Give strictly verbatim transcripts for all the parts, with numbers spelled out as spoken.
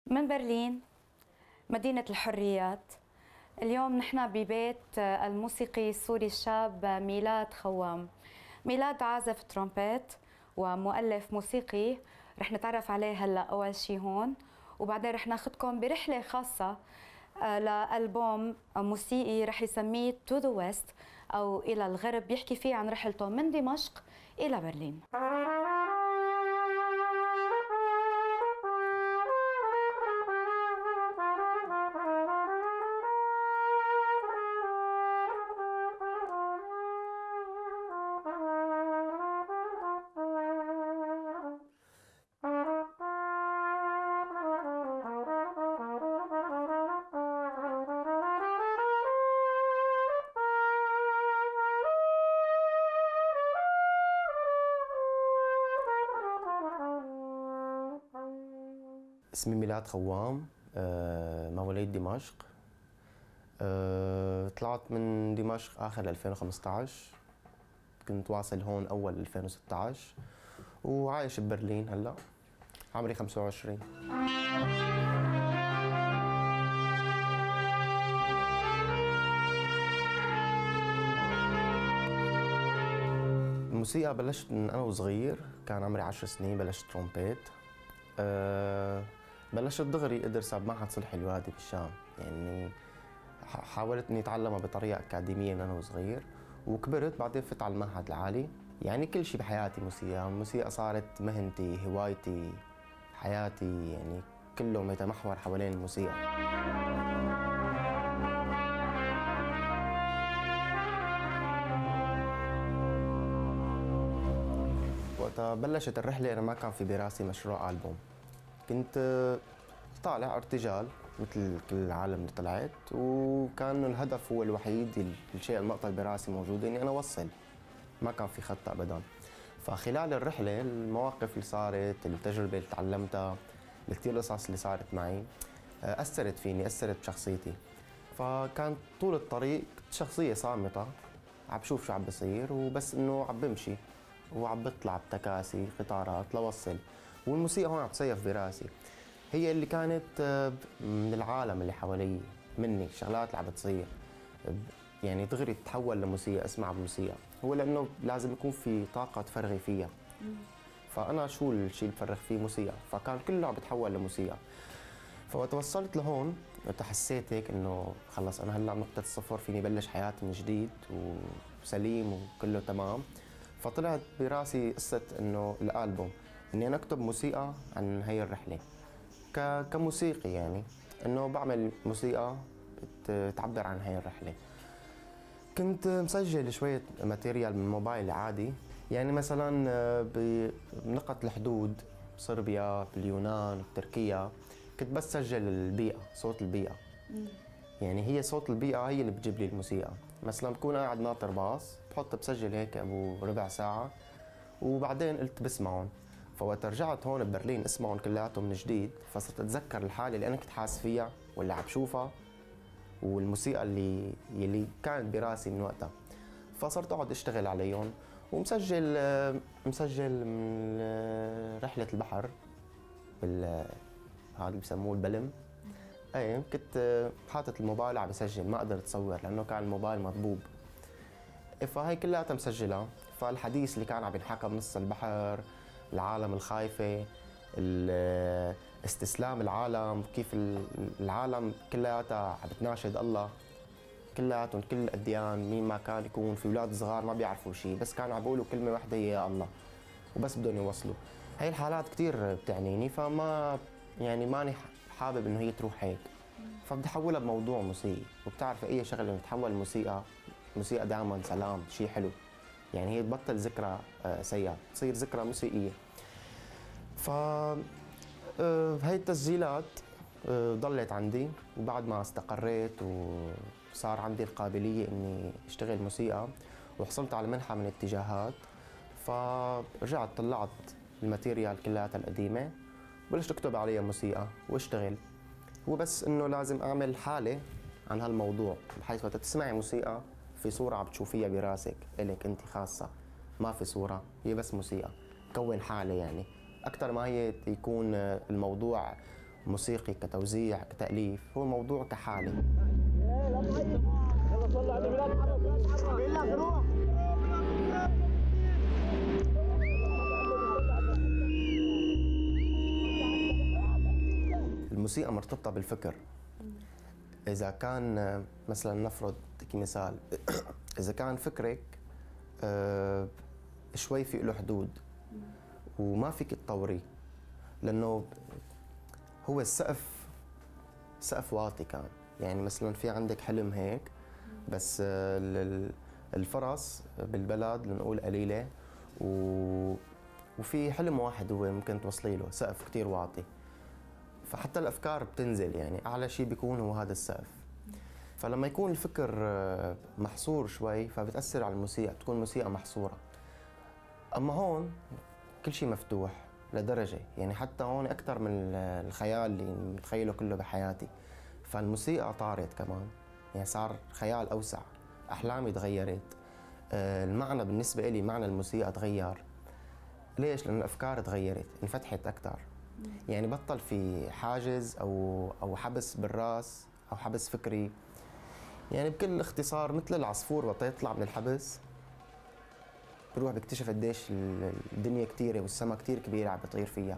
من برلين مدينة الحريات. اليوم نحن ببيت الموسيقي السوري الشاب ميلاد خوام. ميلاد عازف ترومبيت ومؤلف موسيقي، رح نتعرف عليه هلا أول شي هون، وبعدين رح ناخدكم برحلة خاصة لألبوم موسيقي رح يسميه To the West أو إلى الغرب، بيحكي فيه عن رحلته من دمشق إلى برلين. اسمي ميلاد خوام، مواليد دمشق. طلعت من دمشق آخر ألفين وخمسة عشر، كنت واصل هون أول ألفين وستة عشر وعايش ببرلين هلا، عمري خمسة وعشرين. الموسيقى بلشت من أنا وصغير، كان عمري عشر سنين بلشت ترومبيت. أه بلشت دغري ادرسها بمعهد صلحي الوادي بالشام، يعني حاولت اني اتعلمها بطريقه اكاديميه من انا وصغير، وكبرت بعدين فت على المعهد العالي. يعني كل شيء بحياتي موسيقى، الموسيقى صارت مهنتي، هوايتي، حياتي، يعني كله يتمحور حوالين الموسيقى. وقتها بلشت الرحله انا ما كان في براسي مشروع ألبوم، كنت طالع ارتجال مثل كل العالم اللي طلعت، وكان الهدف هو الوحيد، الشيء المقطع براسي موجود اني انا اوصل، ما كان في خطه ابدا. فخلال الرحله المواقف اللي صارت، التجربه اللي تعلمتها، الكثير قصص اللي صارت معي اثرت فيني، اثرت بشخصيتي. فكان طول الطريق شخصيه صامته، عم بشوف شو عم بصير، وبس انه عم بمشي وعم بطلع بتكاسي قطارات لوصل، والموسيقى هون عم تسيف براسي، هي اللي كانت من العالم اللي حوالي مني، الشغلات اللي عم بتصير يعني دغري تتحول لموسيقى، اسمع بموسيقى، هو لانه لازم يكون في طاقه تفرغي فيها. فانا شو الشيء اللي بفرغ فيه؟ موسيقى، فكان كله عم بتحول لموسيقى. فوقت وصلت لهون حسيت هيك انه خلص انا هلا نقطه الصفر، فيني بلش حياتي من جديد وسليم وكله تمام. فطلعت براسي قصه انه الالبوم، اني انا اكتب موسيقى عن هي الرحله كموسيقي، يعني انه بعمل موسيقى تعبر عن هي الرحله. كنت مسجل شويه ماتيريال من موبايل عادي، يعني مثلا بنقط الحدود بصربيا، باليونان، بتركيا، كنت بس سجل البيئه، صوت البيئه. يعني هي صوت البيئه هي اللي بتجيب لي الموسيقى. مثلا بكون قاعد ناطر باص، بحط بسجل هيك ابو ربع ساعه، وبعدين قلت بسمعهم. فوقت رجعت هون ببرلين اسمعهم كلياتهم من جديد، فصرت اتذكر الحاله اللي انا كنت حاس فيها واللي عم بشوفها، والموسيقى اللي اللي كانت براسي من وقتها. فصرت اقعد اشتغل عليهم، ومسجل مسجل من رحله البحر بال هذا اللي بسموه البلم. اي كنت حاطط الموبايل عم بسجل، ما قدرت اصور لانه كان الموبايل مضبوب. فهي كلياتها مسجله. فالحديث اللي كان عم ينحكى بنص البحر، العالم الخايفه، استسلام العالم، كيف العالم كلياتها عم بتناشد الله، كلياتهم كل الاديان، مين ما كان يكون، في اولاد صغار ما بيعرفوا شيء، بس كانوا عم بيقولوا كلمه واحده هي يا الله، وبس بدهم يوصلوا. هي الحالات كثير بتعنيني، فما يعني ماني حابب انه هي تروح هيك، فبدي احولها بموضوع موسيقي. وبتعرف اي شغله بتحول موسيقى، موسيقى دائما سلام، شيء حلو، يعني هي تبطل ذكرى سيئه، تصير ذكرى موسيقيه. ف هاي التسجيلات ضلت عندي، وبعد ما استقريت وصار عندي القابليه اني اشتغل موسيقى، وحصلت على منحه من اتجاهات، فرجعت طلعت الماتيريال كلها القديمه، وبلشت اكتب عليها موسيقى واشتغل. وبس انه لازم اعمل حاله عن هالموضوع، بحيث وقت تسمعي موسيقى في صوره عم تشوفيها براسك الك انت خاصه، ما في صوره، هي بس موسيقى، كون حاله، يعني اكثر ما هي يكون الموضوع موسيقي كتوزيع كتأليف، هو موضوع كحالة. الموسيقى مرتبطة بالفكر. إذا كان مثلا نفرض مثال إذا كان فكرك شوي في له حدود وما فيك تطوريه، لأنه هو السقف سقف واطي كان، يعني مثلا في عندك حلم هيك بس الفرص بالبلد لنقول قليلة وفي حلم واحد هو ممكن توصلي له، سقف كتير واطي، فحتى الأفكار بتنزل، يعني أعلى شيء بيكون هو هذا السقف. فلما يكون الفكر محصور شوي فبتأثر على الموسيقى، بتكون الموسيقى محصورة. أما هون كل شيء مفتوح لدرجة، يعني حتى هون أكثر من الخيال اللي متخيله كله بحياتي، فالموسيقى طارت كمان، يعني صار خيال أوسع، أحلامي تغيرت، المعنى بالنسبة لي معنى الموسيقى تغير. ليش؟ لأن الأفكار تغيرت، انفتحت أكثر، يعني بطل في حاجز أو أو حبس بالراس أو حبس فكري. يعني بكل اختصار مثل العصفور وقت يطلع من الحبس بروح بيكتشف قديش الدنيا كتيرة والسما كتير كبيرة عم بيطير فيها.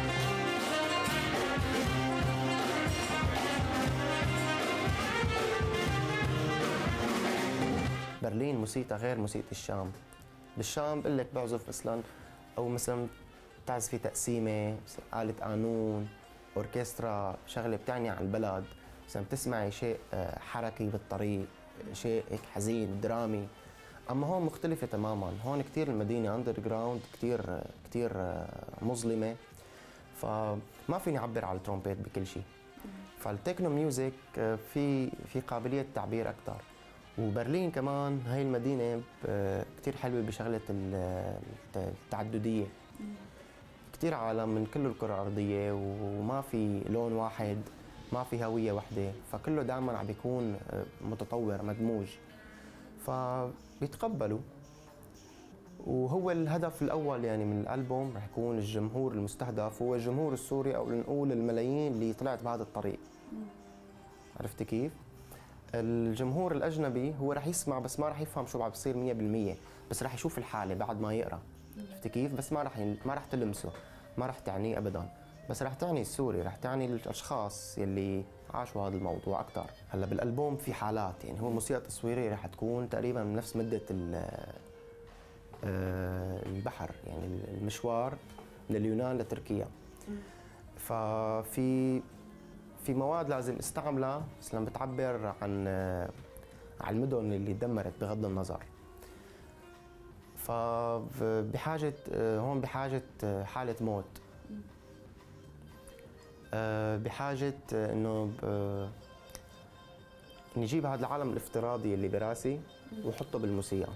برلين موسيقى غير موسيقى الشام. بالشام بقول لك بعزف مثلا او مثلا بتعزفي تقسيمه، آلة قانون، اوركسترا، شغله بتعني على البلد، مثلا بتسمعي شيء حركي بالطريق، شيء هيك حزين درامي. اما هون مختلفه تماما، هون كثير المدينه اندر جراوند، كثير كثير مظلمه، فما فيني اعبر على الترومبيت بكل شيء. فالتكنو ميوزك في في قابليه تعبير اكثر. وبرلين كمان هاي المدينه كثير حلوه بشغله التعدديه، كثير عالم من كل الكره الارضيه وما في لون واحد، ما في هويه واحده، فكله دائما عم بيكون متطور مدموج، فبيتقبلوا. وهو الهدف الاول يعني من الالبوم رح يكون الجمهور المستهدف هو الجمهور السوري، او نقول الملايين اللي طلعت بهذا الطريق. عرفت كيف؟ الجمهور الاجنبي هو رح يسمع بس ما رح يفهم شو عم بيصير مية بالمية، بس رح يشوف الحاله بعد ما يقرا. عرفت كيف؟ بس ما رح ين... ما رح تلمسه، ما رح تعنيه ابدا، بس رح تعني السوري، رح تعني الاشخاص يلي عاشوا هذا الموضوع اكثر. هلا بالالبوم في حالات، يعني هو موسيقى تصويريه رح تكون تقريبا من نفس مده البحر، يعني المشوار من اليونان لتركيا. ففي في مواد لازم استعملها مثلا بتعبر عن عن المدن اللي دمرت بغض النظر. فبحاجه هون بحاجه حاله موت، بحاجه انه نجيب هذا العالم الافتراضي اللي براسي وحطه بالموسيقى.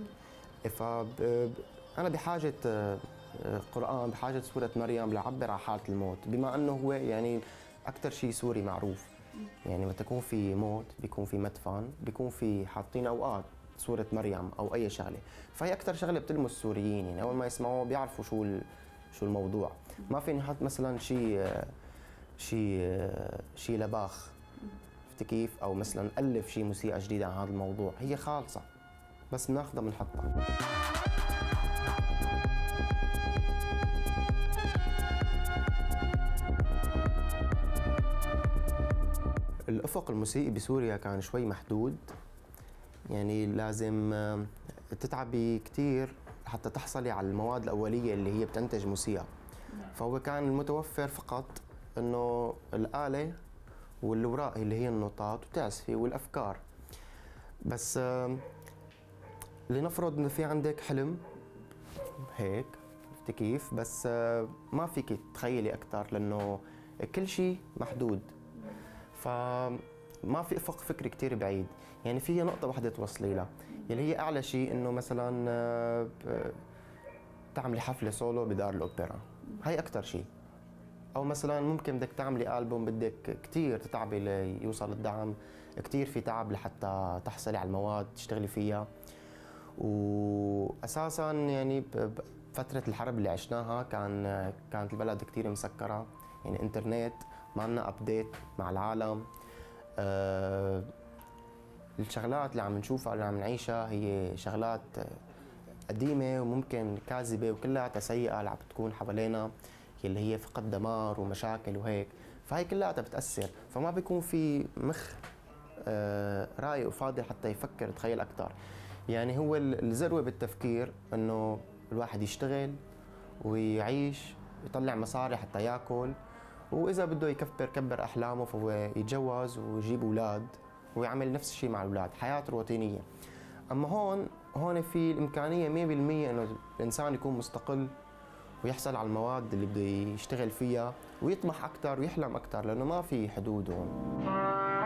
فأنا بحاجة قرآن، بحاجة سورة مريم لعبر عن حالة الموت، بما أنه هو يعني أكثر شيء سوري معروف. يعني وقت يكون في موت بيكون في مدفن، بيكون في حاطين أوقات سورة مريم أو أي شغلة، فهي أكثر شغلة بتلمس السوريين، يعني أول ما يسمعوه بيعرفوا شو شو الموضوع. ما فيني أحط مثلا شيء شيء شيء لباخ، عرفت كيف؟ أو مثلا ألف شيء موسيقى جديدة عن هذا الموضوع، هي خالصة بس بناخذها بنحطها. الأفق الموسيقي بسوريا كان شوي محدود، يعني لازم تتعبي كثير حتى تحصلي على المواد الأولية اللي هي بتنتج موسيقى. فهو كان المتوفر فقط إنه الآلة والأوراق اللي هي النوتات وتعزفي والأفكار. بس لنفرض إنه في عندك حلم هيك، عرفت كيف؟ بس ما فيك تخيلي أكثر لأنه كل شيء محدود، فما في افق فكري كثير بعيد. يعني في نقطه واحده توصلي لها اللي هي اعلى شيء، انه مثلا تعملي حفله سولو بدار الاوبرا، هي اكثر شيء. او مثلا ممكن بدك تعملي البوم بدك كثير تتعبي ليوصل الدعم، كثير في تعب لحتى تحصلي على المواد تشتغلي فيها. واساسا يعني بفتره الحرب اللي عشناها كان كانت البلد كثير مسكره، يعني انترنت ما عنا ابديت مع العالم. أه الشغلات اللي عم نشوفها اللي عم نعيشها هي شغلات قديمة وممكن كاذبة وكلها سيئة اللي عم بتكون حوالينا، اللي هي فقد دمار ومشاكل وهيك، فهي كلها بتأثر، فما بيكون في مخ آه رايق وفاضي حتى يفكر يتخيل أكثر. يعني هو الذروة بالتفكير إنه الواحد يشتغل ويعيش يطلع مصاري حتى ياكل، وإذا بده يكبر كبر أحلامه فهو يتجوز ويجيب أولاد ويعمل نفس الشيء مع الأولاد، حياة روتينية. أما هون هون في الإمكانية مية بالمية إنه الإنسان يكون مستقل ويحصل على المواد اللي بده يشتغل فيها ويطمح أكثر ويحلم أكثر، لأنه ما في حدود هون.